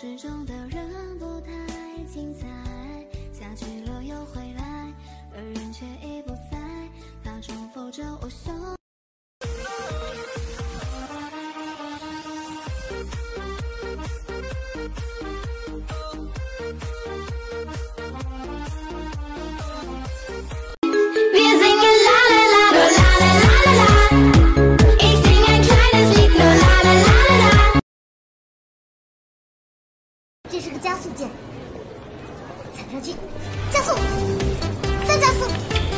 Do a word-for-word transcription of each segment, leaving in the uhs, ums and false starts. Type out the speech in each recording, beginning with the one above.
市中的人不太精彩，下去了又回来，而人却已不在，他重复着我胸。 这是个加速键，踩上去，加速，再加速。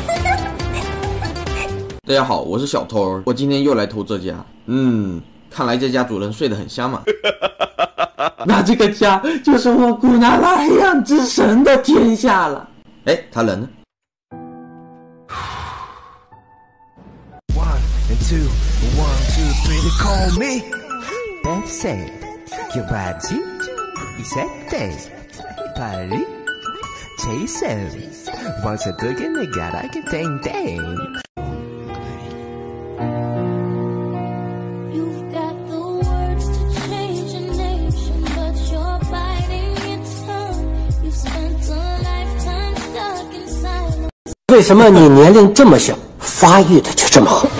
大家好，我是小偷，我今天又来偷这家。嗯，看来这家主人睡得很香嘛。那这个家就是我古纳拉黑暗之神的天下了。哎，他人呢？ One and two, one, two, three, they call me. That's it. Your body. 이셋대 빨리 제이슨 와서 그게 내가 라게 땡땡. You've got the words to change a nation, but you're biting your tongue. You've spent a lifetime stuck in silence. 为什么你年龄这么小，发育的就这么好？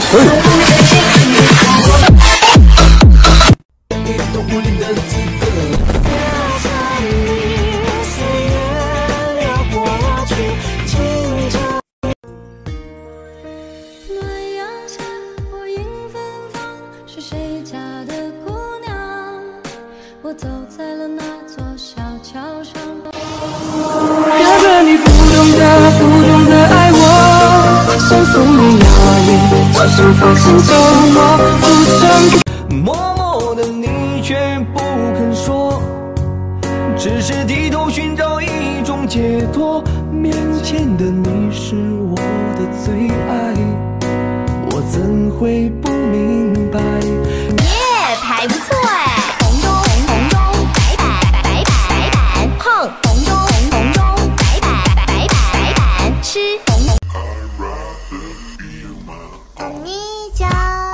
我走在了那座小桥上。 要个你不懂得，不懂得爱我，送送你遥远，就算放心走我，不算。 默默的你却不肯说，只是低头寻找一种解脱。面前的你是我的最爱，我怎会不明白？ 耶，牌不错哎。 红中红中白板白板白板吃红红泥浆。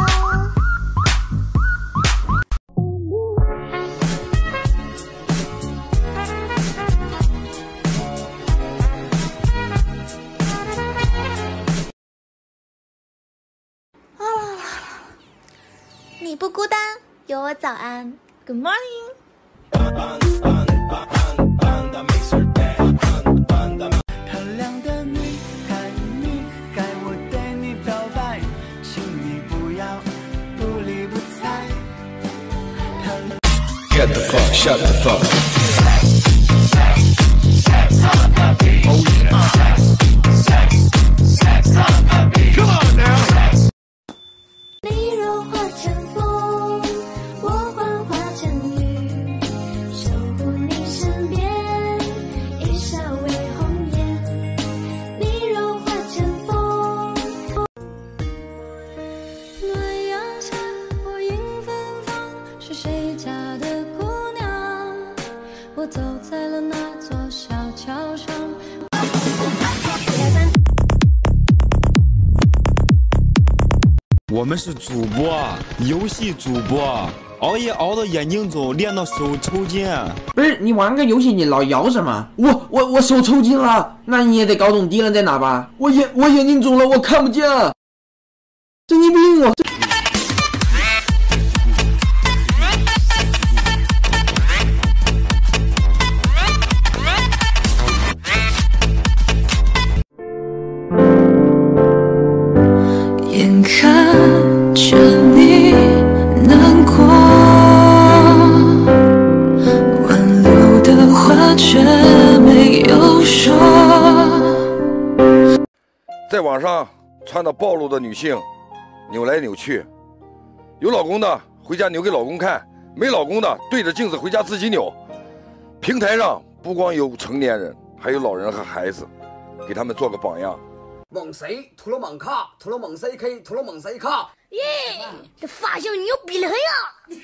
啊啦啦啦！你不孤单，有我早安。Good morning。 漂亮的女孩，女孩，我对你表白，请你不要不理不睬。Get the fuck, shut the fuck. Come on now. 你柔化成风，我幻化成雨，守护你身边，一笑为红颜。你柔化成风，暖阳下，我迎芬芳，是谁家的姑娘？我走在了那座小桥上。 我们是主播，游戏主播，熬夜熬到眼睛肿，练到手抽筋。 不是你玩个游戏，你老摇什么？我我我手抽筋了，那你也得搞懂敌人在哪吧？我眼我眼睛肿了，我看不见，神经病啊！ 眼看着你难过，挽留的话却没有说。 在网上穿的暴露的女性扭来扭去，有老公的回家扭给老公看，没老公的对着镜子回家自己扭。平台上不光有成年人，还有老人和孩子，给他们做个榜样。 蒙谁涂了蒙卡，涂了蒙 C K， 涂了蒙 C 卡。 耶，这发型牛逼了呀！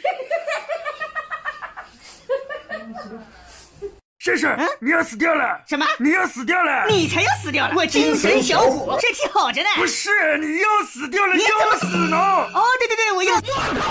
婶婶，你要死掉了！ 什么？ 你要死掉了！ 你才要死掉了！我精神小伙，身体好着呢。 不是，你要死掉了！ 你要死呢！ 哦，对对对，我要。